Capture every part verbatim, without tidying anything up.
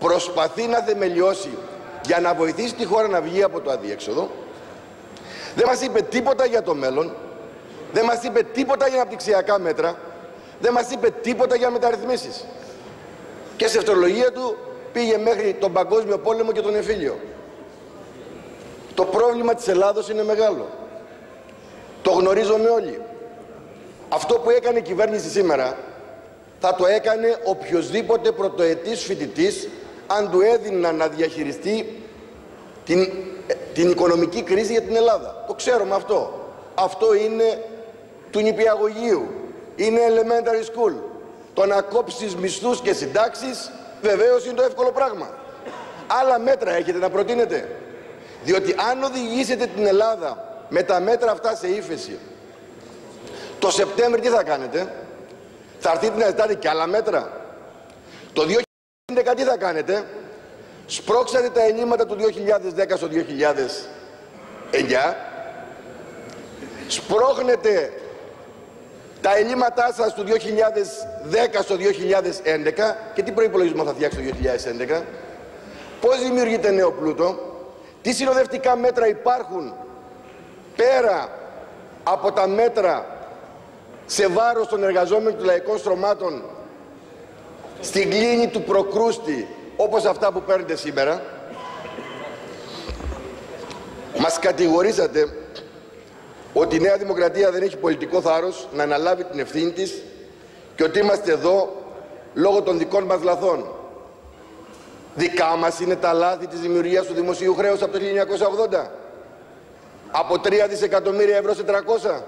προσπαθεί να θεμελιώσει για να βοηθήσει τη χώρα να βγει από το αδιέξοδο, δεν μας είπε τίποτα για το μέλλον, δεν μας είπε τίποτα για αναπτυξιακά μέτρα, δεν μας είπε τίποτα για μεταρρυθμίσεις. Και σε ευτρολογία του πήγε μέχρι τον Παγκόσμιο Πόλεμο και τον εμφύλιο. Το πρόβλημα της Ελλάδος είναι μεγάλο. Το γνωρίζουμε όλοι. Αυτό που έκανε η κυβέρνηση σήμερα θα το έκανε οποιοσδήποτε πρωτοετής φοιτητής αν του έδιναν να διαχειριστεί την, την οικονομική κρίση για την Ελλάδα. Το ξέρουμε αυτό. Αυτό είναι του νηπιαγωγείου. Είναι elementary school. Το να κόψεις μισθούς και συντάξεις βεβαίως είναι το εύκολο πράγμα. Άλλα μέτρα έχετε να προτείνετε? Διότι αν οδηγήσετε την Ελλάδα με τα μέτρα αυτά σε ύφεση, το Σεπτέμβρη τι θα κάνετε? Θα έρθετε να ζητάτε και άλλα μέτρα? Το δύο χιλιάδες έντεκα τι θα κάνετε? Σπρώξατε τα ελλείμματα του δύο χιλιάδες δέκα στο δύο χιλιάδες εννιά, σπρώχνετε τα ελλείμματά σας του δύο χιλιάδες δέκα στο δύο χιλιάδες έντεκα και τι προϋπολογισμό θα φτιάξει το δύο χιλιάδες έντεκα? Πώς δημιουργείται νέο πλούτο? Τι συνοδευτικά μέτρα υπάρχουν πέρα από τα μέτρα σε βάρος των εργαζόμενων των λαϊκών στρωμάτων στην κλίνη του προκρούστη, όπως αυτά που παίρνετε σήμερα? Μας κατηγορήσατε ότι η Νέα Δημοκρατία δεν έχει πολιτικό θάρρος να αναλάβει την ευθύνη της και ότι είμαστε εδώ λόγω των δικών μας λαθών. Δικά μας είναι τα λάθη της δημιουργίας του δημοσίου χρέους από το χίλια εννιακόσια ογδόντα? Από τρία δισεκατομμύρια ευρώ σε τριακόσια?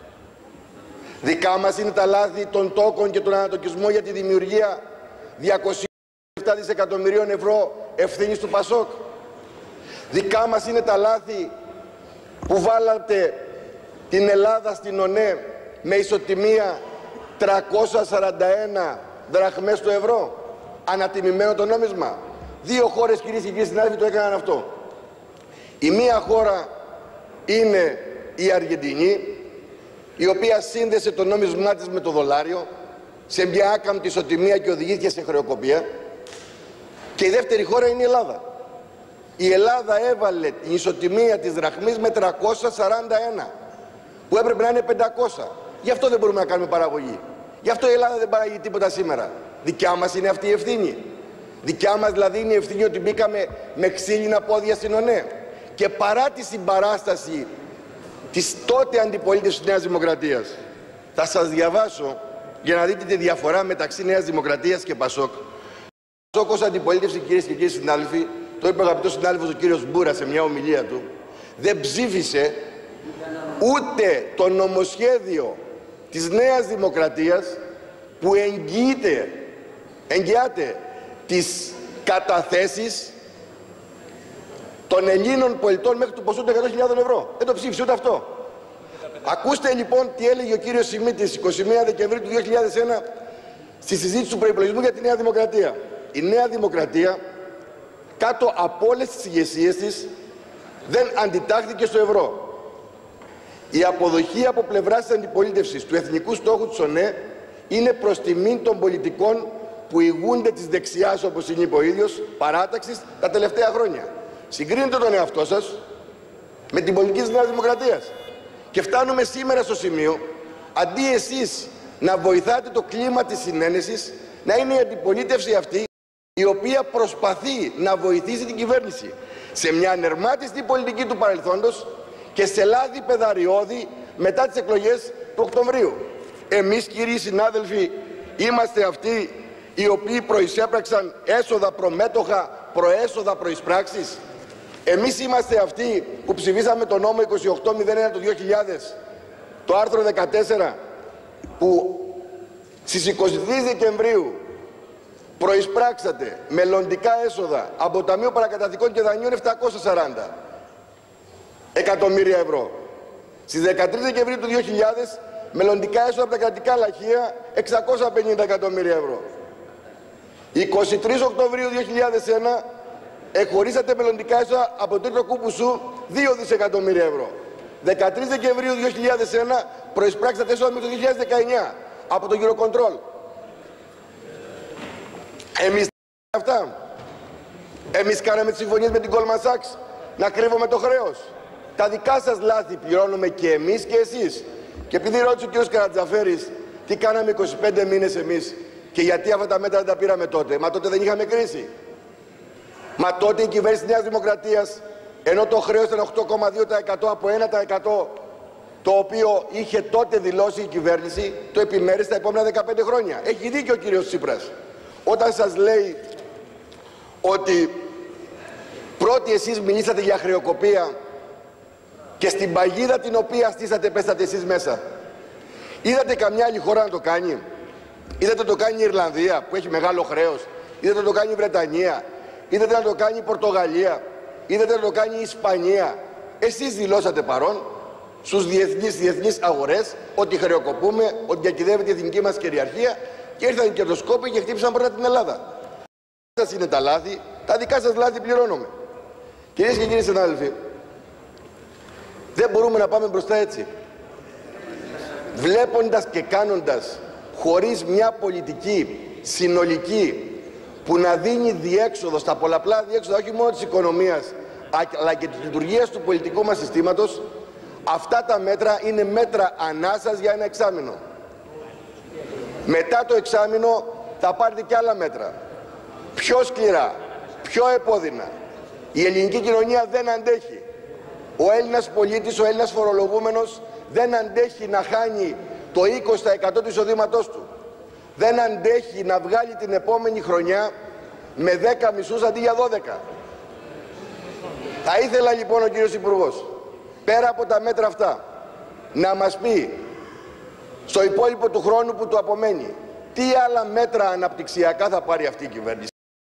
Δικά μας είναι τα λάθη των τόκων και τον ανατοκισμό για τη δημιουργία διακόσια επτά δισεκατομμυρίων ευρώ ευθύνης του Πασόκ? Δικά μας είναι τα λάθη που βάλατε την Ελλάδα στην ΟΝΕ με ισοτιμία τριακόσιες σαράντα ένα δραχμές του ευρώ, ανατιμημένο το νόμισμα? Δύο χώρες, κυρίες και κύριοι συνάδελφοι, το έκαναν αυτό. Η μία χώρα είναι η Αργεντινή, η οποία σύνδεσε το νόμισμά της με το δολάριο σε μια άκαμπτη ισοτιμία και οδηγήθηκε σε χρεοκοπία. Και η δεύτερη χώρα είναι η Ελλάδα. Η Ελλάδα έβαλε την ισοτιμία της δραχμής με τριακόσια σαράντα ένα, που έπρεπε να είναι πεντακόσια. Γι' αυτό δεν μπορούμε να κάνουμε παραγωγή. Γι' αυτό η Ελλάδα δεν παράγει τίποτα σήμερα. Δικιά μας είναι αυτή η ευθύνη? Δικιά μας δηλαδή είναι η ευθύνη ότι μπήκαμε με ξύλινα πόδια στην ΟΝΕ? Και παρά τη συμπαράσταση της τότε αντιπολίτευσης της Νέας Δημοκρατίας, θα σας διαβάσω για να δείτε τη διαφορά μεταξύ Νέας Δημοκρατίας και Πασόκ. Πασόκ ως αντιπολίτευση, κυρίες και κύριοι συνάδελφοι, το είπε ο αγαπητός συνάδελφος ο κύριος Μπούρα σε μια ομιλία του, δεν ψήφισε ούτε το νομοσχέδιο της Νέας Δημοκρατίας που εγγυείται, εγγυάται τις καταθέσεις των Ελλήνων πολιτών μέχρι του ποσού των εκατό χιλιάδων ευρώ. Δεν το ψήφισε ούτε αυτό. Ακούστε λοιπόν τι έλεγε ο κύριος Σιμίτης εικοστή πρώτη Δεκεμβρίου του δύο χιλιάδες ένα στη συζήτηση του προϋπολογισμού για τη Νέα Δημοκρατία. Η Νέα Δημοκρατία, κάτω από όλες τις ηγεσίες της, δεν αντιτάχθηκε στο ευρώ. Η αποδοχή από πλευράς της αντιπολίτευσης του εθνικού στόχου της ΟΝΕ είναι προς τιμήν των πολιτικών που ηγούνται της δεξιάς, όπως είπε ο ίδιος, παράταξης τα τελευταία χρόνια. Συγκρίνετε τον εαυτό σας με την πολιτική της Νέας Δημοκρατίας. Και φτάνουμε σήμερα στο σημείο, αντί εσείς να βοηθάτε το κλίμα της συνένεσης, να είναι η αντιπολίτευση αυτή η οποία προσπαθεί να βοηθήσει την κυβέρνηση σε μια ανερμάτιστη πολιτική του παρελθόντος και σε λάθη πεδαριώδη μετά τις εκλογές του Οκτωβρίου. Εμείς, κύριοι συνάδελφοι, είμαστε αυτοί οι οποίοι προεισέπραξαν έσοδα προμέτοχα, προέσοδα προεισπράξεις. Εμείς είμαστε αυτοί που ψηφίσαμε το νόμο είκοσι οκτώ μηδέν ένα του δύο χιλιάδες, το άρθρο δεκατέσσερα, που στις είκοσι τρεις Δεκεμβρίου προεισπράξατε μελλοντικά έσοδα από Ταμείο Παρακαταθήκων και Δανείων επτακόσια σαράντα εκατομμύρια ευρώ. Στις δεκατρείς Δεκεμβρίου του δύο χιλιάδες μελλοντικά έσοδα από τα κρατικά λαχεία εξακόσια πενήντα εκατομμύρια ευρώ. εικοστή τρίτη Οκτωβρίου δύο χιλιάδες ένα εκχωρήσατε μελλοντικά έσοδα από τρίτο κούπουσου δύο δισεκατομμύρια ευρώ. δεκατρείς Δεκεμβρίου δύο χιλιάδες ένα προεισπράξατε έσοδα με το δύο χιλιάδες δεκαεννιά από το Eurocontrol. Εμείς αυτά. Εμείς κάναμε τις συμφωνίες με την Goldman Sachs να κρύβουμε το χρέος. Τα δικά σας λάθη πληρώνουμε και εμείς και εσείς. Και επειδή ρώτησε ο κ. Καρατζαφέρης τι κάναμε είκοσι πέντε μήνες εμείς και γιατί αυτά τα μέτρα δεν τα πήραμε τότε. Μα τότε δεν είχαμε κρίση. Μα τότε η κυβέρνηση της Νέας Δημοκρατίας, ενώ το χρέος ήταν οκτώ κόμμα δύο τοις εκατό από ένα τοις εκατό το οποίο είχε τότε δηλώσει η κυβέρνηση, το επιμέρει στα επόμενα δεκαπέντε χρόνια. Έχει δίκιο ο κύριος Τσίπρας όταν σας λέει ότι πρώτοι εσείς μιλήσατε για χρεοκοπία και στην παγίδα την οποία στήσατε πέσατε εσείς μέσα. Είδατε καμιά άλλη χώρα να το κάνει? Είδατε να το κάνει η Ιρλανδία που έχει μεγάλο χρέος? Είδατε να το κάνει η Βρετανία? Είδατε να το κάνει η Πορτογαλία? Είδατε να το κάνει η Ισπανία? Εσείς δηλώσατε παρόν στους διεθνείς, διεθνείς αγορές ότι χρεοκοπούμε, ότι διακυδεύεται η εθνική μας κυριαρχία και ήρθαν οι κερδοσκόποι και χτύπησαν πρώτα την Ελλάδα. Σας είναι τα λάθη, τα δικά σας λάθη πληρώνουμε. Κυρίες και κύριοι συνάδελφοι, δεν μπορούμε να πάμε μπροστά έτσι. Βλέποντας και κάνοντας χωρίς μια πολιτική συνολική που να δίνει διέξοδο στα πολλαπλά διέξοδα όχι μόνο της οικονομίας αλλά και της λειτουργίας του πολιτικού μας συστήματος, αυτά τα μέτρα είναι μέτρα ανάσας για ένα εξάμηνο. Μετά το εξάμηνο θα πάρετε και άλλα μέτρα. Πιο σκληρά, πιο επώδυνα. Η ελληνική κοινωνία δεν αντέχει. Ο Έλληνας πολίτης, ο Έλληνας φορολογούμενος δεν αντέχει να χάνει το είκοσι τοις εκατό του εισοδήματός του. Δεν αντέχει να βγάλει την επόμενη χρονιά με δέκα μισούς αντί για δώδεκα. Θα ήθελα λοιπόν ο κύριος Υπουργός, πέρα από τα μέτρα αυτά, να μας πει στο υπόλοιπο του χρόνου που του απομένει τι άλλα μέτρα αναπτυξιακά θα πάρει αυτή η κυβέρνηση.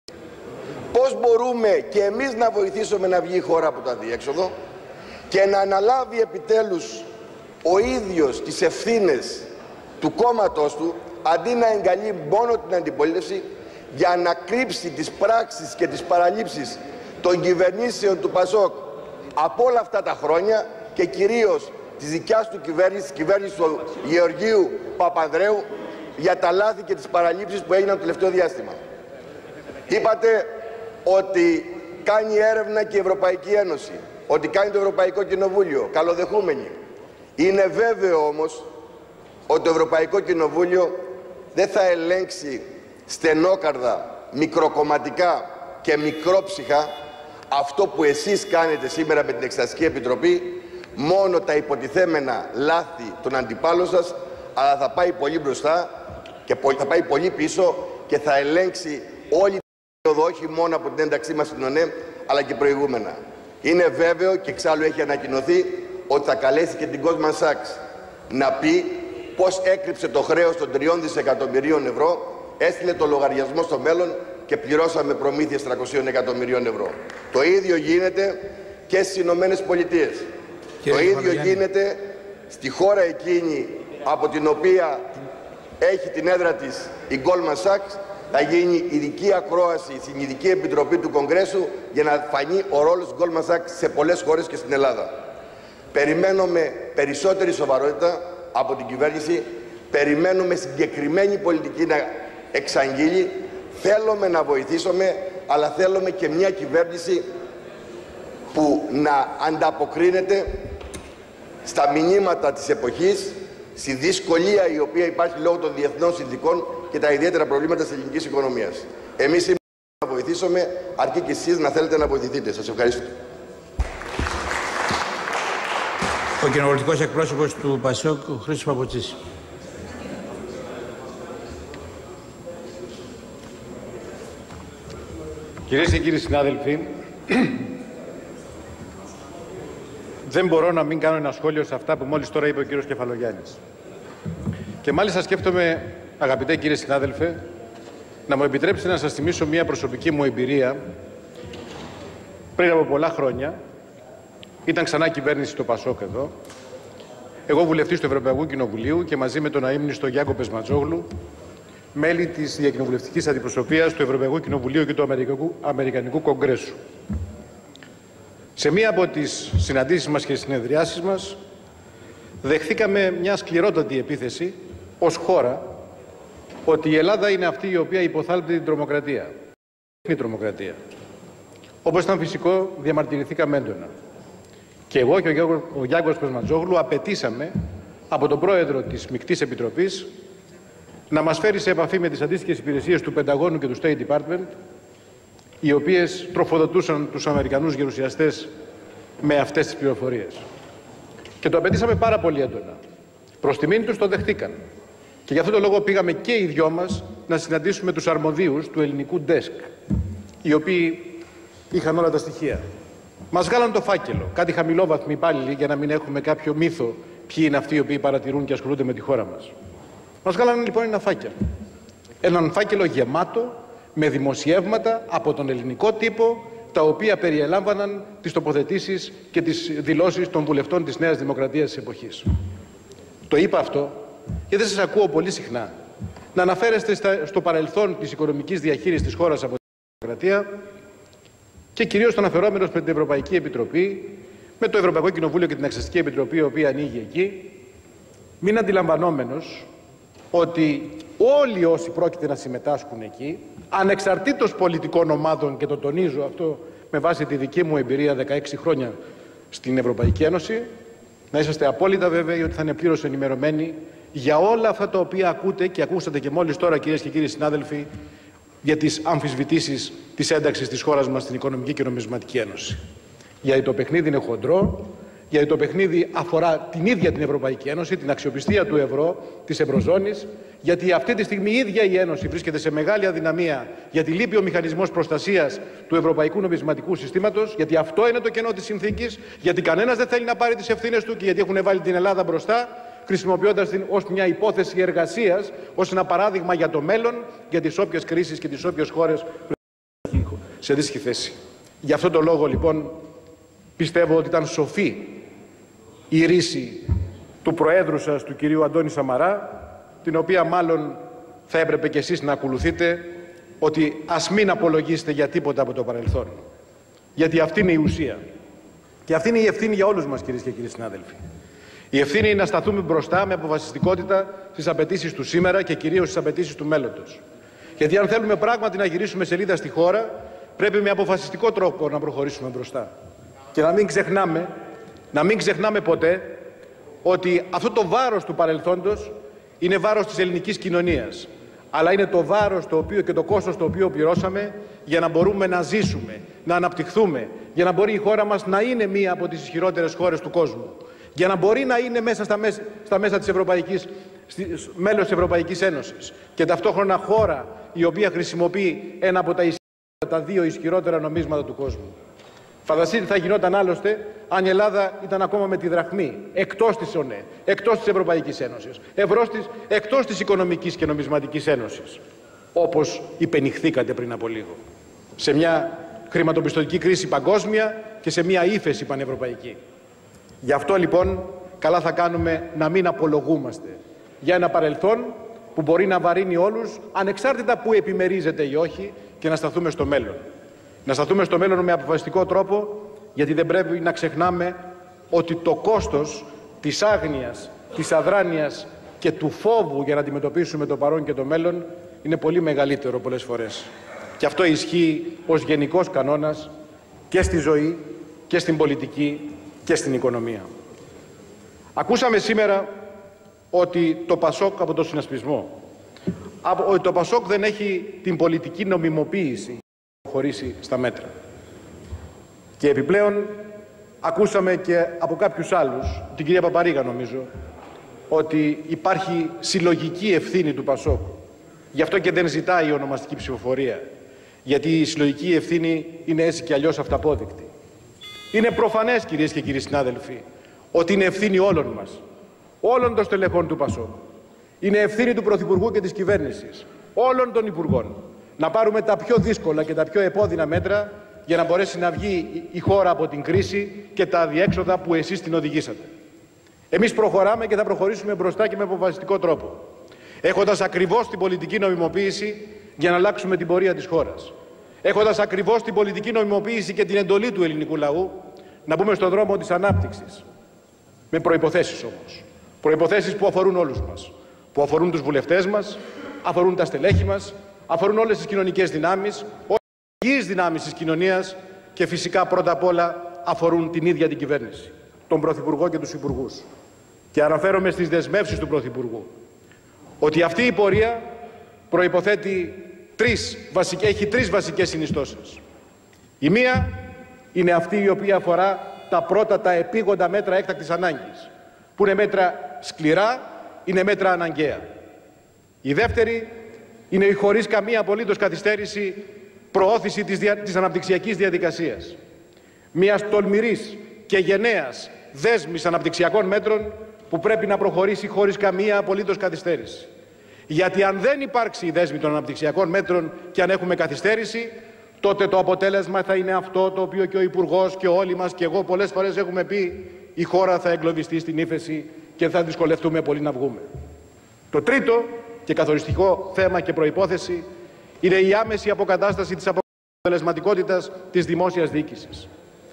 Πώς μπορούμε και εμείς να βοηθήσουμε να βγει η χώρα από το αδιέξοδο και να αναλάβει επιτέλους ο ίδιος τις ευθύνες του κόμματος του, αντί να εγκαλεί μόνο την αντιπολίτευση για να κρύψει τις πράξεις και τις παραλήψεις των κυβερνήσεων του Πασόκ από όλα αυτά τα χρόνια και κυρίως της δικιάς του κυβέρνησης, της κυβέρνησης του Γεωργίου Παπανδρέου, για τα λάθη και τις παραλήψεις που έγιναν το τελευταίο διάστημα. Είπατε ότι κάνει έρευνα και η Ευρωπαϊκή Ένωση, ότι κάνει το Ευρωπαϊκό Κοινοβούλιο, καλοδεχούμενοι. Είναι βέβαιο όμως ότι το Ευρωπαϊκό Κοινοβούλιο δεν θα ελέγξει στενόκαρδα, μικροκομματικά και μικρόψυχα αυτό που εσείς κάνετε σήμερα με την Εξεταστική Επιτροπή, μόνο τα υποτιθέμενα λάθη των αντιπάλων σας, αλλά θα πάει πολύ μπροστά και θα πάει πολύ πίσω και θα ελέγξει όλη την περίοδο, όχι μόνο από την ένταξή μας στην ΟΝΕ, αλλά και προηγούμενα. Είναι βέβαιο και εξάλλου έχει ανακοινωθεί ότι θα καλέσει και την Goldman Sachs να πει πώς έκρυψε το χρέος των τριών δισεκατομμυρίων ευρώ, έστειλε το λογαριασμό στο μέλλον και πληρώσαμε προμήθειες τριακοσίων εκατομμυρίων ευρώ. Το ίδιο γίνεται και στις Ηνωμένες Πολιτείες. Το ίδιο γίνεται στη χώρα εκείνη από την οποία έχει την έδρα της η Goldman Sachs. Θα γίνει ειδική ακρόαση στην ειδική επιτροπή του Κογκρέσου για να φανεί ο ρόλος της Goldman Sachs σε πολλές χώρες και στην Ελλάδα. Περιμένουμε περισσότερη σοβαρότητα από την κυβέρνηση, περιμένουμε συγκεκριμένη πολιτική να εξαγγείλει, θέλουμε να βοηθήσουμε, αλλά θέλουμε και μια κυβέρνηση που να ανταποκρίνεται στα μηνύματα της εποχής, στη δυσκολία η οποία υπάρχει λόγω των διεθνών συνθηκών και τα ιδιαίτερα προβλήματα της ελληνικής οικονομίας. Εμείς είμαστε να βοηθήσουμε, αρκεί και εσείς να θέλετε να βοηθηθείτε. Σας ευχαριστώ. Ο κοινοβουλευτικός εκπρόσωπος του Πασόκ, ο Χρήστος Παπουτσής. Κυρίες και κύριοι συνάδελφοι, δεν μπορώ να μην κάνω ένα σχόλιο σε αυτά που μόλις τώρα είπε ο κύριος Κεφαλογιάννης. Και μάλιστα σκέφτομαι, αγαπητέ κύριε συνάδελφε, να μου επιτρέψετε να σας θυμίσω μια προσωπική μου εμπειρία. Πριν από πολλά χρόνια, ήταν ξανά κυβέρνηση το Πασόκ εδώ, εγώ βουλευτής του Ευρωπαϊκού Κοινοβουλίου και μαζί με τον αείμνηστο Γιάκο Πεσματζόγλου, μέλη της διακοινοβουλευτικής αντιπροσωπείας του Ευρωπαϊκού Κοινοβουλίου και του Αμερικανικού, Αμερικανικού Κογκρέσου. Σε μία από τις συναντήσεις μας και συνεδριάσεις μας, δεχθήκαμε μια σκληρότατη επίθεση ως χώρα ότι η Ελλάδα είναι αυτή η οποία υποθάλπτει την τρομοκρατία. Είναι η τρομοκρατία. Όπως ήταν φυσικό, διαμαρτυρηθήκαμε έντονα. Και εγώ και ο Γιάννης Πεσματζόγλου απαιτήσαμε από τον πρόεδρο της Μεικτής Επιτροπής να μας φέρει σε επαφή με τις αντίστοιχες υπηρεσίες του Πενταγώνου και του State Department, οι οποίες τροφοδοτούσαν τους Αμερικανούς γερουσιαστές με αυτές τις πληροφορίες. Και το απαιτήσαμε πάρα πολύ έντονα. Προς τιμήν τους το δεχτήκαν. Και γι' αυτό το λόγο πήγαμε και οι δυο μας να συναντήσουμε τους αρμοδίους του ελληνικού desk, οι οποίοι είχαν όλα τα στοιχεία. Μας βγάλαν το φάκελο, κάτι χαμηλόβαθμοι υπάλληλοι, για να μην έχουμε κάποιο μύθο ποιοι είναι αυτοί οι οποίοι παρατηρούν και ασχολούνται με τη χώρα μας. Μας βγάλαν λοιπόν ένα φάκελο. Έναν φάκελο γεμάτο με δημοσιεύματα από τον ελληνικό τύπο, τα οποία περιελάμβαναν τις τοποθετήσεις και τις δηλώσεις των βουλευτών της Νέας Δημοκρατίας της εποχής. Το είπα αυτό γιατί δεν σας ακούω πολύ συχνά να αναφέρεστε στα, στο παρελθόν της οικονομικής διαχείρισης της χώρας από την Δημοκρατία και κυρίως αναφερόμενος με την Ευρωπαϊκή Επιτροπή, με το Ευρωπαϊκό Κοινοβούλιο και την Εξεταστική Επιτροπή, η οποία ανοίγει εκεί, μην αντιλαμβανόμενος ότι όλοι όσοι πρόκειται να συμμετάσχουν εκεί, ανεξαρτήτως πολιτικών ομάδων, και το τονίζω αυτό με βάση τη δική μου εμπειρία δεκαέξι χρόνια στην Ευρωπαϊκή Ένωση, να είσαστε απόλυτα βέβαιοι ότι θα είναι πλήρως ενημερωμένοι για όλα αυτά τα οποία ακούτε και ακούσατε και μόλις τώρα, κυρίες και κύριοι συνάδελφοι, για τις αμφισβητήσεις της ένταξης της χώρας μας στην Οικονομική και Νομισματική Ένωση. Γιατί το παιχνίδι είναι χοντρό, γιατί το παιχνίδι αφορά την ίδια την Ευρωπαϊκή Ένωση, την αξιοπιστία του ευρώ, της Ευρωζώνης, γιατί αυτή τη στιγμή η ίδια η Ένωση βρίσκεται σε μεγάλη αδυναμία, γιατί λείπει ο μηχανισμός προστασίας του Ευρωπαϊκού Νομισματικού Συστήματος, γιατί αυτό είναι το κενό της συνθήκης, γιατί κανένας δεν θέλει να πάρει τις ευθύνες του και γιατί έχουν βάλει την Ελλάδα μπροστά, χρησιμοποιώντας την ως μια υπόθεση εργασίας, ως ένα παράδειγμα για το μέλλον, για τις όποιες κρίσεις και τις όποιες χώρες σε δύσκολη θέση. Γι' αυτό το λόγο λοιπόν πιστεύω ότι ήταν σοφή η ρίση του Προέδρου σας, του κυρίου Αντώνη Σαμαρά, την οποία μάλλον θα έπρεπε κι εσείς να ακολουθείτε, ότι ας μην απολογίσετε για τίποτα από το παρελθόν. Γιατί αυτή είναι η ουσία. Και αυτή είναι η ευθύνη για όλους μας, κυρίες και κύριοι συνάδελφοι. Η ευθύνη είναι να σταθούμε μπροστά με αποφασιστικότητα στις απαιτήσεις του σήμερα και κυρίως στις απαιτήσεις του μέλλοντος. Γιατί αν θέλουμε πράγματι να γυρίσουμε σελίδα στη χώρα, πρέπει με αποφασιστικό τρόπο να προχωρήσουμε μπροστά. Και να μην ξεχνάμε, να μην ξεχνάμε ποτέ ότι αυτό το βάρος του παρελθόντος είναι βάρος της ελληνικής κοινωνίας. Αλλά είναι το βάρος το οποίο και το κόστος το οποίο πληρώσαμε για να μπορούμε να ζήσουμε, να αναπτυχθούμε, για να μπορεί η χώρα μας να είναι μία από τις ισχυρότερες χώρες του κόσμου. Για να μπορεί να είναι μέσα στα μέσα, στα μέσα της Ευρωπαϊκής, μέλος της Ευρωπαϊκής Ένωσης και ταυτόχρονα χώρα η οποία χρησιμοποιεί ένα από τα, τα δύο ισχυρότερα νομίσματα του κόσμου. Φανταστείτε τι θα γινόταν άλλωστε αν η Ελλάδα ήταν ακόμα με τη δραχμή, εκτός της ΟΝΕ, εκτός της Ευρωπαϊκής Ένωσης, της, εκτός της Οικονομικής και Νομισματικής Ένωσης, όπως υπενηχθήκατε πριν από λίγο, σε μια χρηματοπιστωτική κρίση παγκόσμια και σε μια ύφεση πανευρωπαϊκή. Γι' αυτό λοιπόν καλά θα κάνουμε να μην απολογούμαστε για ένα παρελθόν που μπορεί να βαρύνει όλους, ανεξάρτητα που επιμερίζεται ή όχι, και να σταθούμε στο μέλλον. Να σταθούμε στο μέλλον με αποφασιστικό τρόπο, γιατί δεν πρέπει να ξεχνάμε ότι το κόστος της άγνοιας, της αδράνειας και του φόβου για να αντιμετωπίσουμε το παρόν και το μέλλον είναι πολύ μεγαλύτερο πολλές φορές. Και αυτό ισχύει ως γενικός κανόνας και στη ζωή και στην πολιτική και στην οικονομία. Ακούσαμε σήμερα ότι το Πασόκ από το συνασπισμό, ότι το Πασόκ δεν έχει την πολιτική νομιμοποίηση να προχωρήσει στα μέτρα. Και επιπλέον ακούσαμε και από κάποιους άλλους, την κυρία Παπαρίγα νομίζω, ότι υπάρχει συλλογική ευθύνη του Πασόκ. Γι' αυτό και δεν ζητάει ονομαστική ψηφοφορία. Γιατί η συλλογική ευθύνη είναι έτσι και αλλιώς αυταπόδεικτη. Είναι προφανές, κυρίες και κύριοι συνάδελφοι, ότι είναι ευθύνη όλων μας, όλων των στελεχών του Πασόκ. Είναι ευθύνη του Πρωθυπουργού και της κυβέρνησης, όλων των Υπουργών, να πάρουμε τα πιο δύσκολα και τα πιο επώδυνα μέτρα για να μπορέσει να βγει η χώρα από την κρίση και τα αδιέξοδα που εσείς την οδηγήσατε. Εμείς προχωράμε και θα προχωρήσουμε μπροστά και με αποφασιστικό τρόπο, έχοντας ακριβώς την πολιτική νομιμοποίηση για να αλλάξουμε την πορεία της χώρας. Έχοντας ακριβώς την πολιτική νομιμοποίηση και την εντολή του ελληνικού λαού να μπούμε στον δρόμο της ανάπτυξης. Με προϋποθέσεις όμως. Προϋποθέσεις που αφορούν όλους μας. Που αφορούν τους βουλευτές μας, αφορούν τα στελέχη μας, αφορούν όλες τις κοινωνικές δυνάμεις, όλες τις υγιείς δυνάμεις της κοινωνίας και φυσικά πρώτα απ' όλα αφορούν την ίδια την κυβέρνηση, τον Πρωθυπουργό και τους Υπουργούς. Και αναφέρομαι στις δεσμεύσεις του Πρωθυπουργού, ότι αυτή η πορεία προϋποθέτει τρεις, έχει τρεις βασικές συνιστώσεις. Η μία είναι αυτή η οποία αφορά τα πρώτα, τα επίγοντα μέτρα έκτακτης ανάγκης, που είναι μέτρα σκληρά, είναι μέτρα αναγκαία. Η δεύτερη είναι η χωρίς καμία απολύτως καθυστέρηση προώθηση της, δια... της αναπτυξιακής διαδικασίας. Μιας τολμηρής και γενναίας δέσμης αναπτυξιακών μέτρων που πρέπει να προχωρήσει χωρίς καμία απολύτως καθυστέρηση. Γιατί αν δεν υπάρξει η δέσμη των αναπτυξιακών μέτρων και αν έχουμε καθυστέρηση, τότε το αποτέλεσμα θα είναι αυτό το οποίο και ο Υπουργός και όλοι μας και εγώ πολλές φορές έχουμε πει: η χώρα θα εγκλωβιστεί στην ύφεση και θα δυσκολευτούμε πολύ να βγούμε. Το τρίτο και καθοριστικό θέμα και προϋπόθεση είναι η άμεση αποκατάσταση της αποτελεσματικότητας της δημόσιας διοίκησης,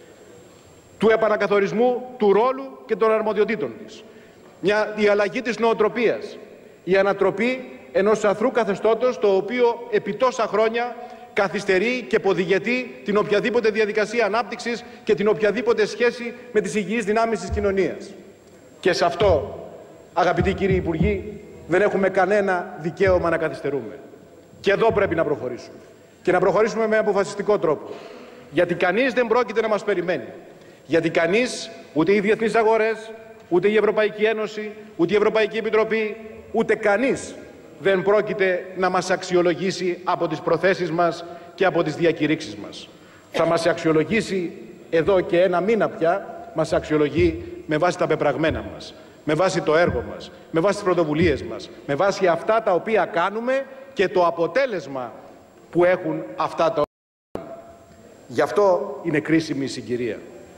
του επανακαθορισμού του ρόλου και των αρμοδιοτήτων της. Μια, η αλλαγή της νοοτροπίας, η ανατροπή ενός αθρού καθεστώτος το οποίο επί τόσα χρόνια καθυστερεί και ποδηγετεί την οποιαδήποτε διαδικασία ανάπτυξης και την οποιαδήποτε σχέση με τις υγιείς δυνάμεις της κοινωνίας. Και σε αυτό, αγαπητοί κύριοι Υπουργοί, δεν έχουμε κανένα δικαίωμα να καθυστερούμε. Και εδώ πρέπει να προχωρήσουμε. Και να προχωρήσουμε με αποφασιστικό τρόπο. Γιατί κανείς δεν πρόκειται να μας περιμένει. Γιατί κανείς, ούτε οι διεθνείς αγορές, ούτε η Ευρωπαϊκή Ένωση, ούτε η Ευρωπαϊκή Επιτροπή, ούτε κανείς δεν πρόκειται να μας αξιολογήσει από τις προθέσεις μας και από τις διακηρύξεις μας. Θα μας αξιολογήσει εδώ και ένα μήνα πια, μας αξιολογεί με βάση τα πεπραγμένα μας, με βάση το έργο μας, με βάση τις πρωτοβουλίες μας, με βάση αυτά τα οποία κάνουμε και το αποτέλεσμα που έχουν αυτά τα οποία. Γι' αυτό είναι κρίσιμη η συγκυρία.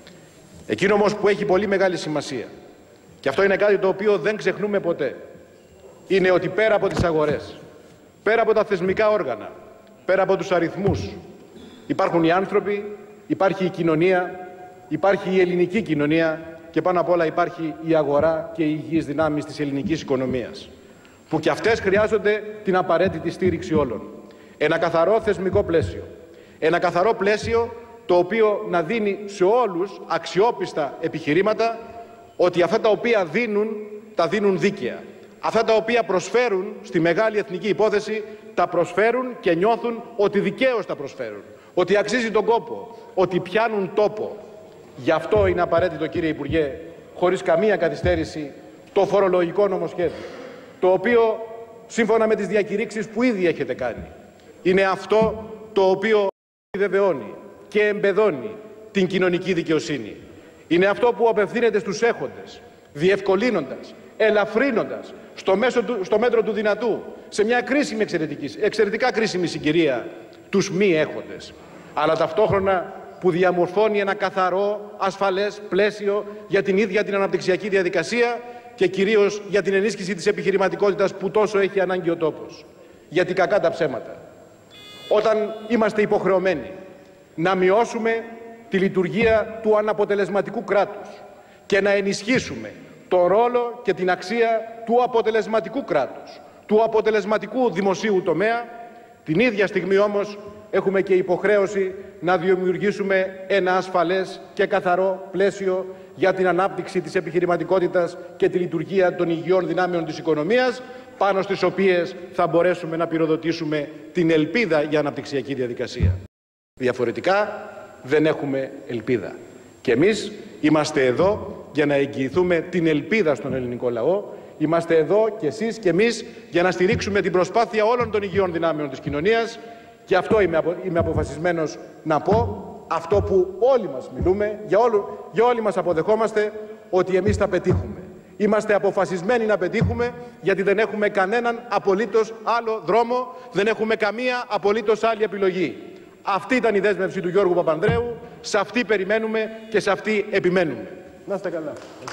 Εκείνο όμως που έχει πολύ μεγάλη σημασία, και αυτό είναι κάτι το οποίο δεν ξεχνούμε ποτέ, είναι ότι πέρα από τις αγορές, πέρα από τα θεσμικά όργανα, πέρα από τους αριθμούς, υπάρχουν οι άνθρωποι, υπάρχει η κοινωνία, υπάρχει η ελληνική κοινωνία και πάνω απ' όλα υπάρχει η αγορά και οι υγιείς δυνάμεις της ελληνικής οικονομίας, που και αυτές χρειάζονται την απαραίτητη στήριξη όλων. Ένα καθαρό θεσμικό πλαίσιο. Ένα καθαρό πλαίσιο το οποίο να δίνει σε όλους αξιόπιστα επιχειρήματα ότι αυτά τα οποία δίνουν, τα δίνουν δίκαια. Αυτά τα οποία προσφέρουν στη μεγάλη εθνική υπόθεση, τα προσφέρουν και νιώθουν ότι δικαίως τα προσφέρουν. Ότι αξίζει τον κόπο, ότι πιάνουν τόπο. Γι' αυτό είναι απαραίτητο, κύριε Υπουργέ, χωρίς καμία καθυστέρηση, το φορολογικό νομοσχέδιο, το οποίο, σύμφωνα με τις διακηρύξεις που ήδη έχετε κάνει, είναι αυτό το οποίο βεβαιώνει και εμπεδώνει την κοινωνική δικαιοσύνη. Είναι αυτό που απευθύνεται στους έχοντες, διευκολύνοντας, ελαφρύνοντας στο, μέσο του, στο μέτρο του δυνατού, σε μια κρίσιμη, εξαιρετικά κρίσιμη συγκυρία, τους μη έχοντες. Αλλά ταυτόχρονα που διαμορφώνει ένα καθαρό, ασφαλές πλαίσιο για την ίδια την αναπτυξιακή διαδικασία και κυρίως για την ενίσχυση της επιχειρηματικότητας που τόσο έχει ανάγκη ο τόπος. Γιατί κακά τα ψέματα, όταν είμαστε υποχρεωμένοι να μειώσουμε τη λειτουργία του αναποτελεσματικού κράτους και να ενισχύσουμε τον ρόλο και την αξία του αποτελεσματικού κράτους, του αποτελεσματικού δημοσίου τομέα, την ίδια στιγμή όμως έχουμε και υποχρέωση να δημιουργήσουμε ένα ασφαλές και καθαρό πλαίσιο για την ανάπτυξη της επιχειρηματικότητας και τη λειτουργία των υγιών δυνάμεων της οικονομίας, πάνω στις οποίες θα μπορέσουμε να πυροδοτήσουμε την ελπίδα για αναπτυξιακή διαδικασία. Διαφορετικά δεν έχουμε ελπίδα. Και εμείς είμαστε εδώ για να εγγυηθούμε την ελπίδα στον ελληνικό λαό. Είμαστε εδώ και εσείς και εμείς για να στηρίξουμε την προσπάθεια όλων των υγιών δυνάμεων της κοινωνίας. Και αυτό είμαι, απο, είμαι αποφασισμένος να πω, αυτό που όλοι μας μιλούμε, για, όλο, για όλοι μας αποδεχόμαστε, ότι εμείς θα πετύχουμε. Είμαστε αποφασισμένοι να πετύχουμε, γιατί δεν έχουμε κανέναν απολύτως άλλο δρόμο, δεν έχουμε καμία απολύτως άλλη επιλογή. Αυτή ήταν η δέσμευση του Γιώργου Παπανδρέου, σε αυτή περιμένουμε και σε αυτή επιμένουμε. Να είστε καλά.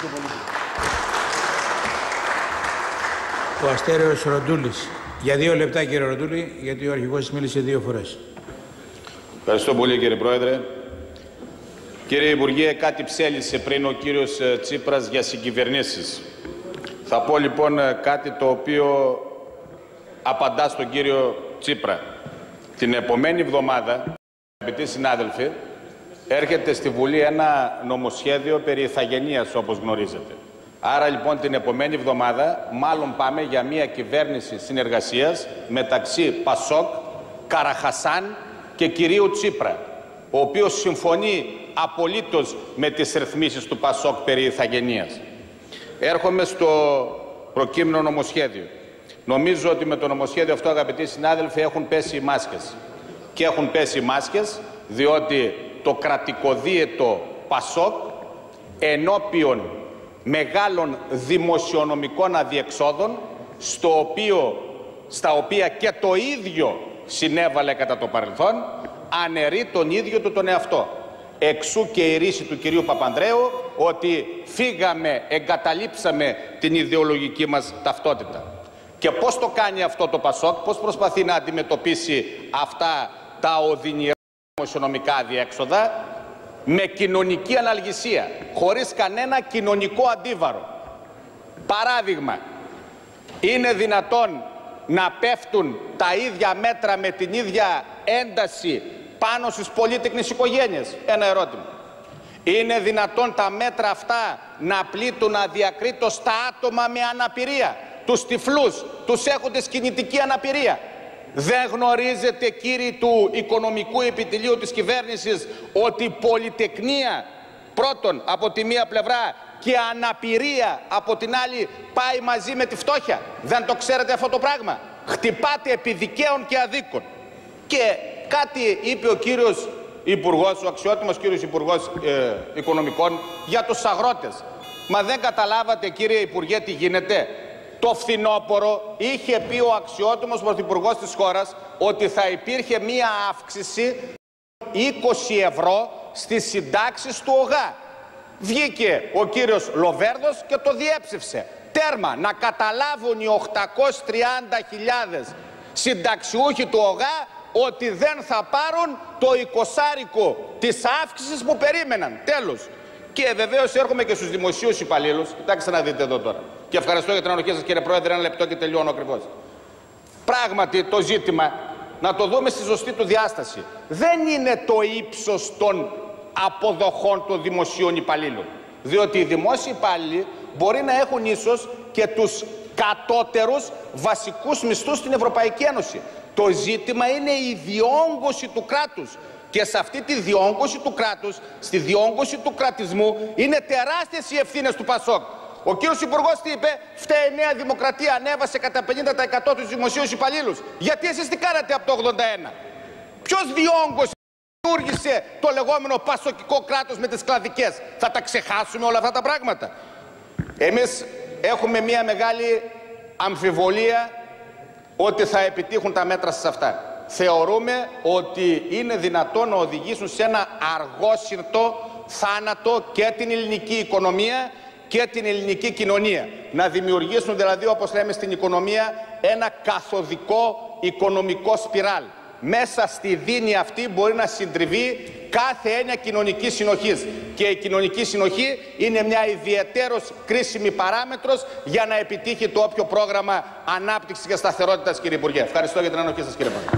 Ο Αστέρεος Ροντούλης. Για δύο λεπτά, κύριε Ροντούλη, γιατί ο αρχηγός μίλησε δύο φορές. Ευχαριστώ πολύ, κύριε Πρόεδρε. Κύριε Υπουργέ, κάτι ψέλισε πριν ο κύριος Τσίπρας για συγκυβερνήσεις. Θα πω λοιπόν κάτι το οποίο απαντά στον κύριο Τσίπρα. Την επομένη εβδομάδα, αγαπητοί συνάδελφοι, έρχεται στη Βουλή ένα νομοσχέδιο περί ηθαγενείας, όπως γνωρίζετε. Άρα λοιπόν την επομένη εβδομάδα μάλλον πάμε για μια κυβέρνηση συνεργασίας μεταξύ Πασόκ, Καραχασάν και κυρίου Τσίπρα, ο οποίος συμφωνεί απολύτως με τις ρυθμίσεις του Πασόκ περί ηθαγενείας. Έρχομαι στο προκείμενο νομοσχέδιο. Νομίζω ότι με το νομοσχέδιο αυτό, αγαπητοί συνάδελφοι, έχουν πέσει οι μάσκες. Και έχουν πέσει οι μάσκες διότι το κρατικοδίαιτο Πασόκ ενώπιον μεγάλων δημοσιονομικών αδιεξόδων, στο οποίο, στα οποία και το ίδιο συνέβαλε κατά το παρελθόν, αναιρεί τον ίδιο του τον εαυτό. Εξού και η ρίση του κυρίου Παπανδρέου ότι φύγαμε, εγκαταλείψαμε την ιδεολογική μας ταυτότητα. Και πώς το κάνει αυτό το Πασόκ, πώς προσπαθεί να αντιμετωπίσει αυτά τα οδυνηρά δημοσιονομικά αδιέξοδα? Με κοινωνική αναλγησία, χωρίς κανένα κοινωνικό αντίβαρο. Παράδειγμα, είναι δυνατόν να πέφτουν τα ίδια μέτρα με την ίδια ένταση πάνω στις πολύτεκνες οικογένειες? Ένα ερώτημα. Είναι δυνατόν τα μέτρα αυτά να πλήττουν αδιακρίτως τα άτομα με αναπηρία, τους τυφλούς, τους έχοντες κινητική αναπηρία? Δεν γνωρίζετε, κύριοι του Οικονομικού Επιτελείου της κυβέρνησης, ότι η πολυτεκνία πρώτον από τη μία πλευρά και αναπηρία από την άλλη πάει μαζί με τη φτώχεια? Δεν το ξέρετε αυτό το πράγμα? Χτυπάτε επί δικαίων και αδίκων. Και κάτι είπε ο κύριος Υπουργός, ο αξιότιμος κύριος Υπουργός ε, Οικονομικών, για τους αγρότες. Μα δεν καταλάβατε, κύριε Υπουργέ, τι γίνεται? Το φθινόπωρο είχε πει ο αξιότιμος πρωθυπουργός της χώρας ότι θα υπήρχε μία αύξηση είκοσι ευρώ στις συντάξεις του ΟΓΑ. Βγήκε ο κύριος Λοβέρδος και το διέψευσε. Τέρμα, να καταλάβουν οι οκτακόσιες τριάντα χιλιάδες συνταξιούχοι του ΟΓΑ ότι δεν θα πάρουν το εικοσάρικο της αύξησης που περίμεναν. Τέλος. Και βεβαίως έρχομαι και στους δημοσίους υπαλλήλους. Κοιτάξτε να δείτε εδώ τώρα. Και ευχαριστώ για την ανοχή σας, κύριε Πρόεδρε. Ένα λεπτό και τελειώνω ακριβώς. Πράγματι το ζήτημα, να το δούμε στη σωστή του διάσταση, δεν είναι το ύψος των αποδοχών των δημοσίων υπαλλήλων. Διότι οι δημόσιοι υπάλληλοι μπορεί να έχουν ίσως και τους κατώτερους βασικούς μισθούς στην Ευρωπαϊκή Ένωση. Το ζήτημα είναι η διόγκωση του κράτους. Και σε αυτή τη διόγκωση του κράτους, στη διόγκωση του κρατισμού, είναι τεράστιες οι ευθύνες του Πασόκ. Ο κύριος Υπουργός τι είπε? Φταίει η Νέα Δημοκρατία, ανέβασε κατά πενήντα τοις εκατό τους δημοσίους υπαλλήλους. Γιατί εσείς τι κάνατε από το ογδόντα ένα? Ποιος διόγκωσε, δημιούργησε το λεγόμενο πασοκικό κράτος με τις κλαδικές? Θα τα ξεχάσουμε όλα αυτά τα πράγματα? Εμείς έχουμε μια μεγάλη αμφιβολία ότι θα επιτύχουν τα μέτρα σας αυτά. Θεωρούμε ότι είναι δυνατόν να οδηγήσουν σε ένα αργόσυρτο θάνατο και την ελληνική οικονομία και την ελληνική κοινωνία. Να δημιουργήσουν δηλαδή, όπως λέμε στην οικονομία, ένα καθοδικό οικονομικό σπιράλ. Μέσα στη δίνη αυτή μπορεί να συντριβεί κάθε έννοια κοινωνικής συνοχής. Και η κοινωνική συνοχή είναι μια ιδιαιτέρως κρίσιμη παράμετρος για να επιτύχει το όποιο πρόγραμμα ανάπτυξης και σταθερότητας, κύριε Υπουργέ. Ευχαριστώ για την ανοχή σας, κύριε Πρόεδρε.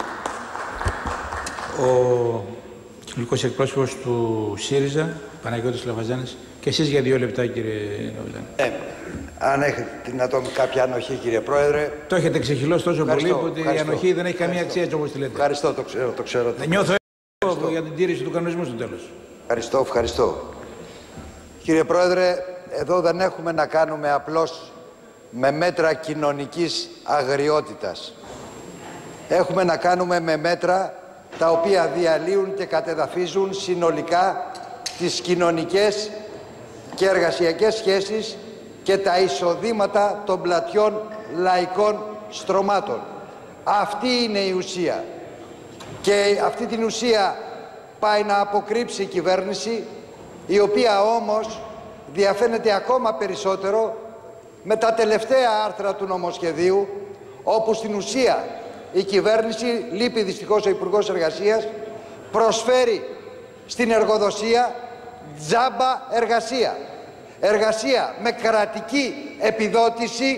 Ο κοινωνικός εκπρόσωπος του ΣΥΡΙΖΑ, Παναγιώτης Λαφαζάνης, και εσείς για δύο λεπτά, κύριε Λαφαζάνη. Ε, αν έχετε δυνατόν κάποια ανοχή, κύριε Πρόεδρε. Το έχετε ξεχυλώσει τόσο ευχαριστώ, πολύ που η ευχαριστώ, ανοχή δεν έχει καμία ευχαριστώ. αξία, έτσι όπως τη λέτε. Ευχαριστώ, το ξέρω. Το ξέρω δεν νιώθω ευχαριστώ. Για την τήρηση του κανονισμού στο τέλος. Ευχαριστώ, ευχαριστώ. Κύριε Πρόεδρε, εδώ δεν έχουμε να κάνουμε απλώς με μέτρα κοινωνικής αγριότητας. Έχουμε να κάνουμε με μέτρα τα οποία διαλύουν και κατεδαφίζουν συνολικά τις κοινωνικές και εργασιακές σχέσεις και τα εισοδήματα των πλατιών λαϊκών στρωμάτων. Αυτή είναι η ουσία. Και αυτή την ουσία πάει να αποκρύψει η κυβέρνηση, η οποία όμως διαφαίνεται ακόμα περισσότερο με τα τελευταία άρθρα του νομοσχεδίου, όπου στην ουσία η κυβέρνηση, λείπει δυστυχώς ο Υπουργός Εργασίας, προσφέρει στην εργοδοσία τζάμπα εργασία. Εργασία με κρατική επιδότηση,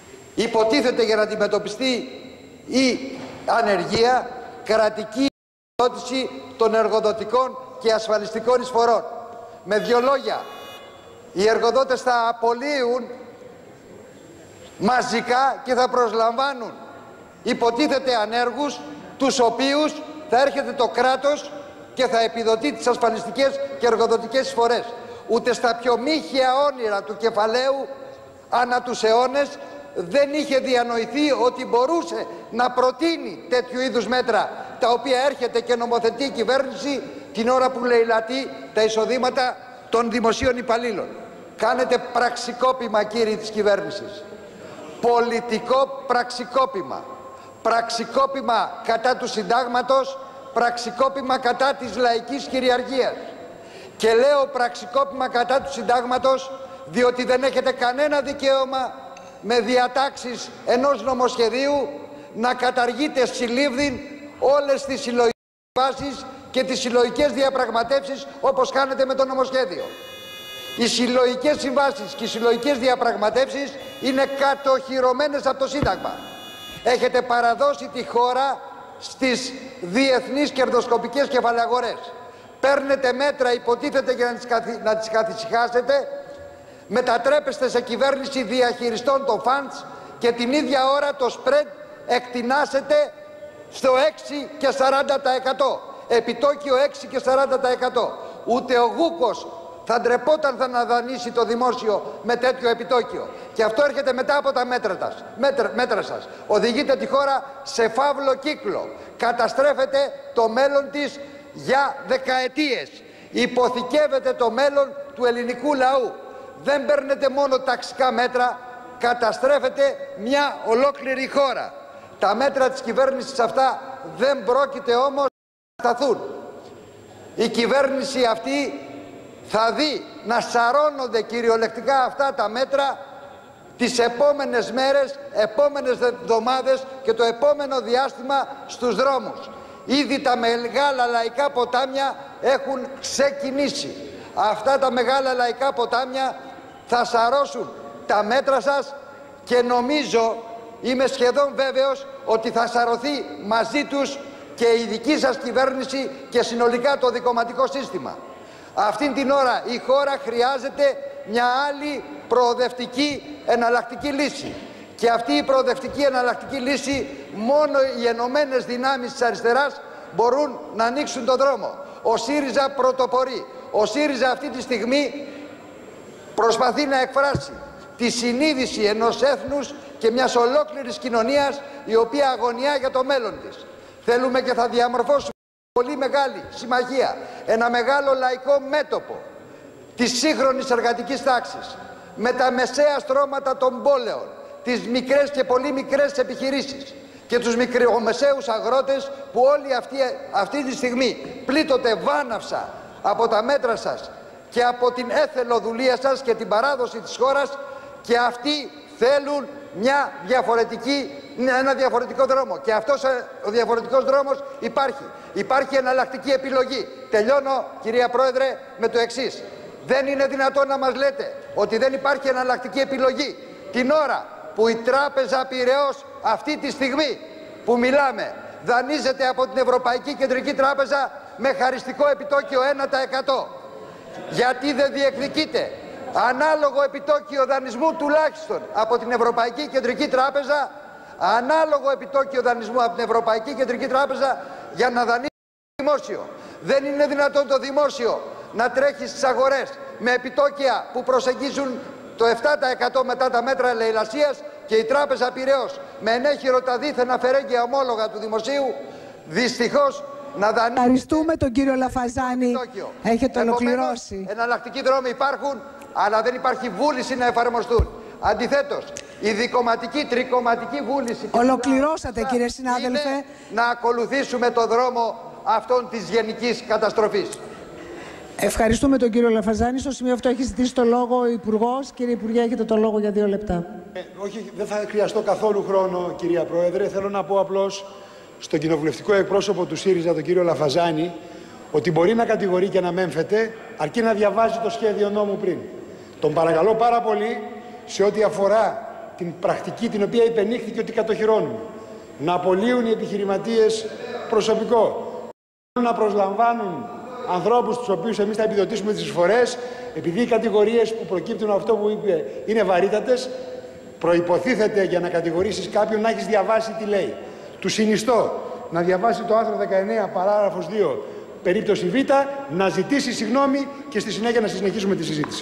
υποτίθεται για να αντιμετωπιστεί η ανεργία, κρατική των εργοδοτικών και ασφαλιστικών εισφορών. Με δύο λόγια, οι εργοδότες θα απολύουν μαζικά και θα προσλαμβάνουν υποτίθεται ανέργους, τους οποίους θα έρχεται το κράτος και θα επιδοτεί τις ασφαλιστικές και εργοδοτικές εισφορές. Ούτε στα πιο μύχια όνειρα του κεφαλαίου ανά τους αιώνες δεν είχε διανοηθεί ότι μπορούσε να προτείνει τέτοιου είδους μέτρα, τα οποία έρχεται και νομοθετεί η κυβέρνηση την ώρα που λαιλατεί τα εισοδήματα των δημοσίων υπαλλήλων. Κάνετε πραξικόπημα, κύριοι της κυβέρνησης. Πολιτικό πραξικόπημα. Πραξικόπημα κατά του συντάγματος, πραξικόπημα κατά της λαϊκής κυριαρχίας. Και λέω πραξικόπημα κατά του συντάγματος διότι δεν έχετε κανένα δικαίωμα με διατάξεις ενός νομοσχεδίου να καταργείτε συλλήβδιν όλες τις συλλογικές βάσεις και τις συλλογικές διαπραγματεύσεις όπως κάνετε με το νομοσχέδιο. Οι συλλογικές συμβάσεις και οι συλλογικές διαπραγματεύσεις είναι κατοχυρωμένες από το Σύνταγμα. Έχετε παραδώσει τη χώρα στις διεθνείς κερδοσκοπικές κεφαλαγορές. Παίρνετε μέτρα υποτίθεται για να τις, καθι... να τις καθησυχάσετε, μετατρέπεστε σε κυβέρνηση διαχειριστών των funds και την ίδια ώρα το spread εκτινάσετε στο έξι και σαράντα τοις εκατό. Επιτόκιο έξι και σαράντα τοις εκατό. Ούτε ο Γούκος θα ντρεπόταν θα να δανείσει το δημόσιο με τέτοιο επιτόκιο. Και αυτό έρχεται μετά από τα μέτρα, τας, μέτρα, μέτρα σας. Οδηγείτε τη χώρα σε φαύλο κύκλο. Καταστρέφετε το μέλλον της για δεκαετίες. Υποθηκεύετε το μέλλον του ελληνικού λαού. Δεν παίρνετε μόνο ταξικά μέτρα, καταστρέφετε μια ολόκληρη χώρα. Τα μέτρα της κυβέρνησης αυτά δεν πρόκειται όμως να σταθούν. Η κυβέρνηση αυτή θα δει να σαρώνονται κυριολεκτικά αυτά τα μέτρα τις επόμενες μέρες, επόμενες εβδομάδες και το επόμενο διάστημα στους δρόμους. Ήδη τα μεγάλα λαϊκά ποτάμια έχουν ξεκινήσει. Αυτά τα μεγάλα λαϊκά ποτάμια θα σαρώσουν τα μέτρα σας και νομίζω, είμαι σχεδόν βέβαιος, ότι θα σαρωθεί μαζί τους και η δική σας κυβέρνηση και συνολικά το δικομματικό σύστημα. Αυτήν την ώρα η χώρα χρειάζεται μια άλλη προοδευτική εναλλακτική λύση. Και αυτή η προοδευτική εναλλακτική λύση μόνο οι ενωμένες δυνάμεις της αριστεράς μπορούν να ανοίξουν τον δρόμο. Ο ΣΥΡΙΖΑ πρωτοπορεί. Ο ΣΥΡΙΖΑ αυτή τη στιγμή προσπαθεί να εκφράσει τη συνείδηση ενός έθνους και μιας ολόκληρης κοινωνίας η οποία αγωνιά για το μέλλον της. Θέλουμε και θα διαμορφώσουμε πολύ μεγάλη συμμαχία, ένα μεγάλο λαϊκό μέτωπο της σύγχρονης εργατικής τάξης με τα μεσαία στρώματα των πόλεων, τις μικρές και πολύ μικρές επιχειρήσεις και τους μικρομεσαίους αγρότες που όλοι αυτοί, αυτή τη στιγμή πλήττονται βάναυσα από τα μέτρα σας και από την έθελο δουλεία σας και την παράδοση της χώρας, και αυτοί θέλουν μια διαφορετική, ένα διαφορετικό δρόμο. Και αυτός ο διαφορετικός δρόμος υπάρχει. Υπάρχει εναλλακτική επιλογή. Τελειώνω, κυρία Πρόεδρε, με το εξής. Δεν είναι δυνατόν να μας λέτε ότι δεν υπάρχει εναλλακτική επιλογή την ώρα που η Τράπεζα Πειραιώς αυτή τη στιγμή που μιλάμε δανείζεται από την Ευρωπαϊκή Κεντρική Τράπεζα με χαριστικό επιτόκιο ένα τοις εκατό. Γιατί δεν διεκδικείται ανάλογο επιτόκιο δανεισμού τουλάχιστον από την Ευρωπαϊκή Κεντρική Τράπεζα, ανάλογο επιτόκιο δανεισμού από την Ευρωπαϊκή Κεντρική Τράπεζα για να δανείσει το δημόσιο. Δεν είναι δυνατόν το δημόσιο να τρέχει στις αγορές με επιτόκια που προσεγγίζουν το επτά τοις εκατό μετά τα μέτρα λαιλασίας και η Τράπεζα Πειραιώς με ενέχειρο τα δίθεν αφαιρέγγια ομόλογα του δημοσίου δυστυχώς να δανείσει. Ευχαριστούμε τον κύριο Λαφαζάνη. Έχετε ολοκληρώσει. Εναλλακτικοί δρόμοι υπάρχουν, αλλά δεν υπάρχει βούληση να εφαρμοστούν. Αντιθέτως, η δικομματική, τρικομματική βούληση... Ολοκληρώσατε, κύριε συνάδελφε. Είναι να ακολουθήσουμε το δρόμο αυτών της γενικής καταστροφής. Ευχαριστούμε τον κύριο Λαφαζάνη. Στο σημείο αυτό έχει ζητήσει το λόγο ο Υπουργός. Κύριε Υπουργέ, έχετε το λόγο για δύο λεπτά. Ε, όχι, δεν θα χρειαστώ καθόλου χρόνο, κυρία Πρόεδρε. Θέλω να πω απλώς στον κοινοβουλευτικό εκπρόσωπο του ΣΥΡΙΖΑ, τον κύριο Λαφαζάνη, ότι μπορεί να κατηγορεί και να μέμφεται, αρκεί να διαβάζει το σχέδιο νόμου πριν. Τον παρακαλώ πάρα πολύ, σε ό,τι αφορά την πρακτική την οποία υπενήχθηκε ότι κατοχυρώνουν, να απολύουν οι επιχειρηματίες προσωπικό. να προσλαμβάνουν ανθρώπους τους οποίους εμείς θα επιδοτήσουμε τις εισφορές, επειδή οι κατηγορίες που προκύπτουν αυτό που είπε είναι βαρύτατες, προϋποθήθεται για να κατηγορήσεις κάποιον να έχεις διαβάσει τι λέει. Του συνιστώ να διαβάσει το άρθρο δεκαεννέα παράγραφος δύο περίπτωση Β, να ζητήσει συγγνώμη και στη συνέχεια να συνεχίσουμε τη συζήτηση.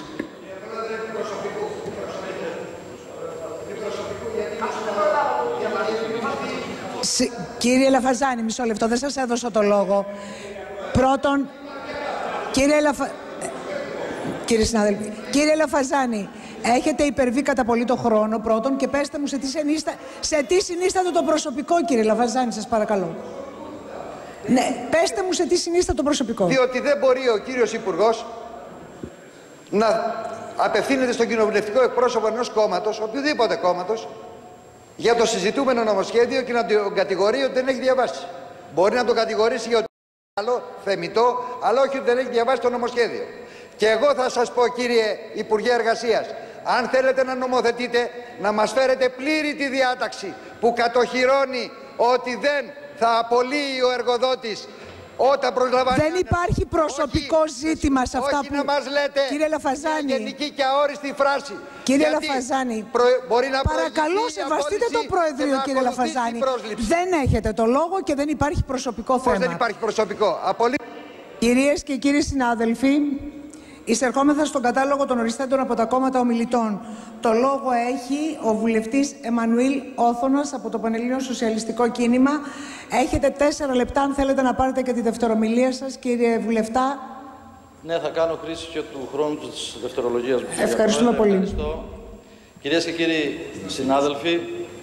Κύριε Λαφαζάνη, μισό λεπτό, δεν σας έδωσα το λόγο. Πρώτον, κύριε, Λαφα... κύριε συνάδελφε, κύριε Λαφαζάνη, έχετε υπερβεί κατά πολύ το χρόνο πρώτον και πέστε μου σε τι, συνίστα... σε τι συνίσταται το προσωπικό, κύριε Λαφαζάνη, σας παρακαλώ. Ναι, πέστε μου σε τι συνίσταται το προσωπικό. Διότι δεν μπορεί ο κύριος Υπουργός να απευθύνεται στον κοινοβουλευτικό εκπρόσωπο ενός κόμματος, οποιοδήποτε κόμματος, για το συζητούμενο νομοσχέδιο και να τον κατηγορεί ότι δεν έχει διαβάσει. Μπορεί να τον κατηγορήσει για ότι είναι άλλο, θεμιτό, αλλά όχι ότι δεν έχει διαβάσει το νομοσχέδιο. Και εγώ θα σας πω, κύριε Υπουργέ Εργασίας, αν θέλετε να νομοθετείτε, να μας φέρετε πλήρη τη διάταξη που κατοχυρώνει ότι δεν θα απολύει ο εργοδότης όταν προσλαμβάνει. Δεν υπάρχει προσωπικό όχι, ζήτημα σε αυτά όχι που... να μας λέτε, κύριε Λαφαζάνη, μια γενική και αόριστη φράση. Κύριε Γιατί Λαφαζάνη, προ... μπορεί να παρακαλώ σεβαστείτε το Προεδρείο, κύριε Λαφαζάνη. Δεν έχετε το λόγο και δεν υπάρχει προσωπικό Πώς θέμα. δεν υπάρχει προσωπικό. Απολύ... Κυρίες και κύριοι συνάδελφοι, εισερχόμεθα στον κατάλογο των οριστέντων από τα κόμματα ομιλητών. Το λόγο έχει ο βουλευτής Εμμανουήλ Όθωνας από το Πανελλήνιο Σοσιαλιστικό Κίνημα. Έχετε τέσσερα λεπτά αν θέλετε να πάρετε και τη δευτερομιλία σας, κύριε βουλευτά. Ναι, θα κάνω χρήση και του χρόνου της δευτερολογίας μου. Ευχαριστούμε πολύ. Ευχαριστώ. Κυρίες και κύριοι συνάδελφοι,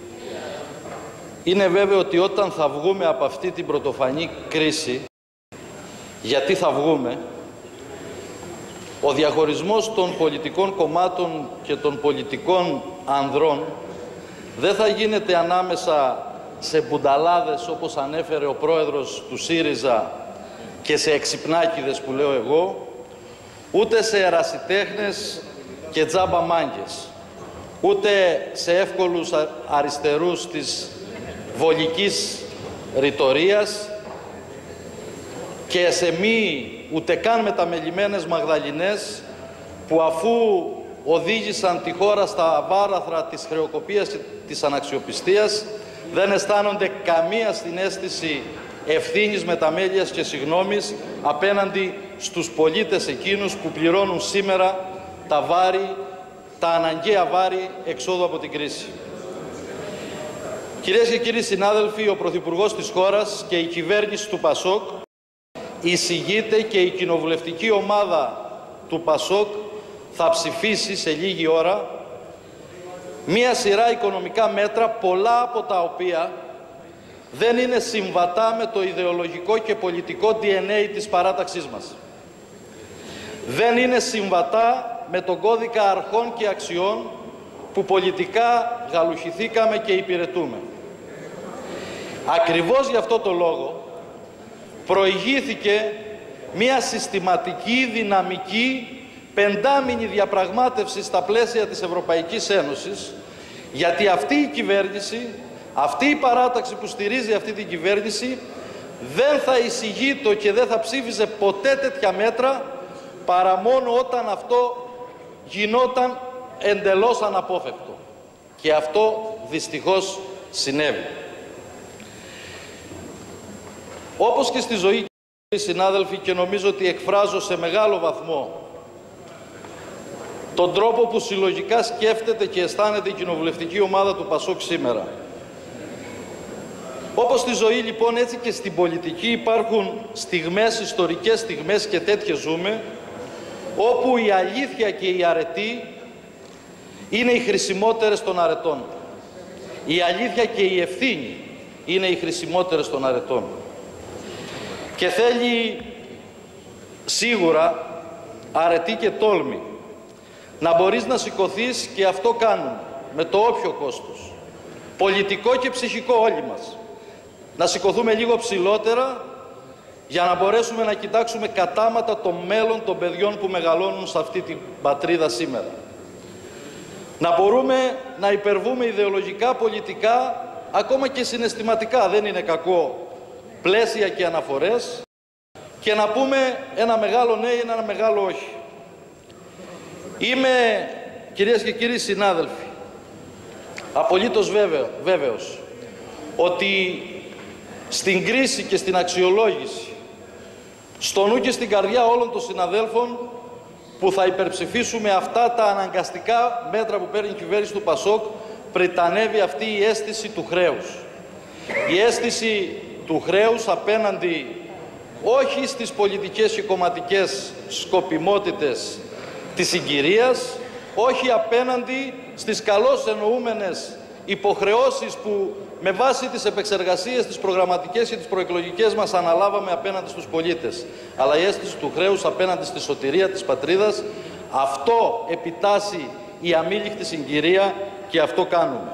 είναι βέβαιο ότι όταν θα βγούμε από αυτή την πρωτοφανή κρίση, γιατί θα βγούμε, ο διαχωρισμός των πολιτικών κομμάτων και των πολιτικών ανδρών δεν θα γίνεται ανάμεσα σε μπουνταλάδες, όπως ανέφερε ο πρόεδρος του ΣΥΡΙΖΑ, και σε εξυπνάκηδες που λέω εγώ, ούτε σε ερασιτέχνες και τζάμπα μάγκες, ούτε σε εύκολους αριστερούς της βολικής ρητορίας και σε μη ούτε καν μεταμελημένες Μαγδαληνές που αφού οδήγησαν τη χώρα στα βάραθρα της χρεοκοπίας και της αναξιοπιστίας δεν αισθάνονται καμία συναίσθηση ευθύνης, μεταμέλειας και συγγνώμης απέναντι στους πολίτες εκείνους που πληρώνουν σήμερα τα βάρη, τα αναγκαία βάρη εξόδου από την κρίση. Κυρίες και κύριοι συνάδελφοι, ο Πρωθυπουργός της χώρας και η κυβέρνηση του ΠΑΣΟΚ εισηγείται και η κοινοβουλευτική ομάδα του ΠΑΣΟΚ θα ψηφίσει σε λίγη ώρα μία σειρά οικονομικά μέτρα, πολλά από τα οποία δεν είναι συμβατά με το ιδεολογικό και πολιτικό ντι εν έι της παράταξής μας. Δεν είναι συμβατά με τον κώδικα αρχών και αξιών που πολιτικά γαλουχηθήκαμε και υπηρετούμε. Ακριβώς γι' αυτό το λόγο προηγήθηκε μια συστηματική, δυναμική, πεντάμηνη διαπραγμάτευση στα πλαίσια της Ευρωπαϊκής Ένωσης, γιατί αυτή η κυβέρνηση, αυτή η παράταξη που στηρίζει αυτή την κυβέρνηση δεν θα εισηγείτο και δεν θα ψήφιζε ποτέ τέτοια μέτρα παρά μόνο όταν αυτό γινόταν εντελώς αναπόφευκτο. Και αυτό δυστυχώς συνέβη. Όπως και στη ζωή, συνάδελφοι, και νομίζω ότι εκφράζω σε μεγάλο βαθμό τον τρόπο που συλλογικά σκέφτεται και αισθάνεται η κοινοβουλευτική ομάδα του ΠΑΣΟΚ σήμερα. Όπως στη ζωή λοιπόν, έτσι και στην πολιτική υπάρχουν στιγμές, ιστορικές στιγμές, και τέτοιες ζούμε, όπου η αλήθεια και η αρετή είναι οι χρησιμότερες των αρετών. Η αλήθεια και η ευθύνη είναι οι χρησιμότερες των αρετών. Και θέλει σίγουρα αρετή και τόλμη. Να μπορείς να σηκωθείς, και αυτό κάνουμε, με το όποιο κόστος. Πολιτικό και ψυχικό όλοι μας. Να σηκωθούμε λίγο ψηλότερα για να μπορέσουμε να κοιτάξουμε κατάματα το μέλλον των παιδιών που μεγαλώνουν σε αυτή την πατρίδα σήμερα. Να μπορούμε να υπερβούμε ιδεολογικά, πολιτικά, ακόμα και συναισθηματικά, δεν είναι κακό, πλαίσια και αναφορές, και να πούμε ένα μεγάλο ναι ή ένα μεγάλο όχι. Είμαι, κυρίες και κύριοι συνάδελφοι, απολύτως βέβαιο, βέβαιος ότι στην κρίση και στην αξιολόγηση, στο νου και στην καρδιά όλων των συναδέλφων που θα υπερψηφίσουμε αυτά τα αναγκαστικά μέτρα που παίρνει η κυβέρνηση του Πασόκ, πριτανεύει αυτή η αίσθηση του χρέους. Η αίσθηση του χρέους απέναντι όχι στις πολιτικές και κομματικές σκοπιμότητες της συγκυρίας, όχι απέναντι στις καλώς εννοούμενες υποχρεώσεις που με βάση τις επεξεργασίες, τις προγραμματικές και τις προεκλογικές μας αναλάβαμε απέναντι στους πολίτες. Αλλά η αίσθηση του χρέους απέναντι στη σωτηρία της πατρίδας, αυτό επιτάσσει η αμήλικτη συγκυρία και αυτό κάνουμε.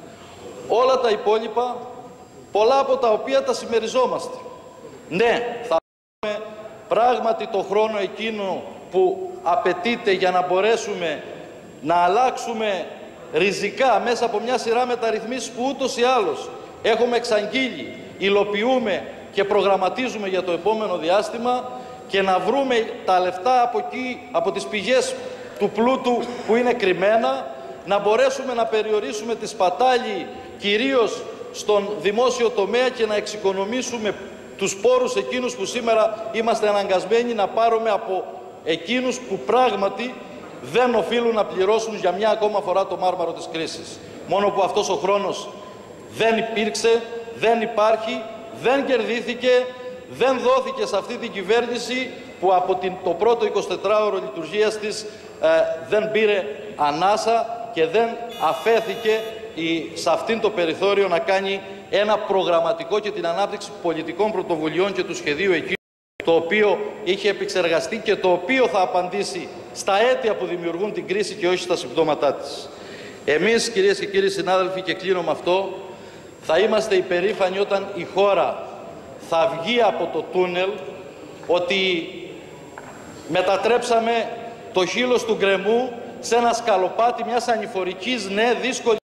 Όλα τα υπόλοιπα, πολλά από τα οποία τα συμμεριζόμαστε. Ναι, θα έχουμε πράγματι το χρόνο εκείνο που απαιτείται για να μπορέσουμε να αλλάξουμε ριζικά μέσα από μια σειρά μεταρρυθμίσεις που ούτως ή άλλως έχουμε εξαγγείλει, υλοποιούμε και προγραμματίζουμε για το επόμενο διάστημα και να βρούμε τα λεφτά από εκεί, από τις πηγές του πλούτου που είναι κρυμμένα, να μπορέσουμε να περιορίσουμε τη σπατάλη κυρίως στον δημόσιο τομέα και να εξοικονομήσουμε τους πόρους εκείνους που σήμερα είμαστε αναγκασμένοι να πάρουμε από εκείνους που πράγματι δεν οφείλουν να πληρώσουν για μια ακόμα φορά το μάρμαρο της κρίσης. Μόνο που αυτός ο χρόνος δεν υπήρξε, δεν υπάρχει, δεν κερδίθηκε, δεν δόθηκε σε αυτή την κυβέρνηση που από την, το πρώτο εικοσιτετράωρο λειτουργίας της ε, δεν πήρε ανάσα και δεν αφέθηκε η, σε αυτήν το περιθώριο να κάνει ένα προγραμματικό και την ανάπτυξη πολιτικών πρωτοβουλειών και του σχεδίου εκεί, το οποίο είχε επεξεργαστεί και το οποίο θα απαντήσει στα αίτια που δημιουργούν την κρίση και όχι στα συμπτώματά της. Εμείς, κυρίες και κύριοι συνάδελφοι, και κλείνω με αυτό, θα είμαστε υπερήφανοι όταν η χώρα θα βγει από το τούνελ, ότι μετατρέψαμε το χείλος του γκρεμού σε ένα σκαλοπάτι μιας ανηφορικής, ναι, δύσκολης